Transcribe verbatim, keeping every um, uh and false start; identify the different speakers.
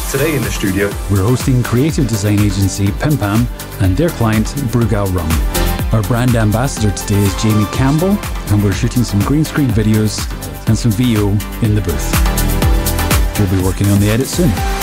Speaker 1: Today in the studio,
Speaker 2: we're hosting creative design agency PimPam and their client Brugal Rum. Our brand ambassador today is Jamie Campbell, and we're shooting some green screen videos and some V O in the booth. We'll be working on the edit soon.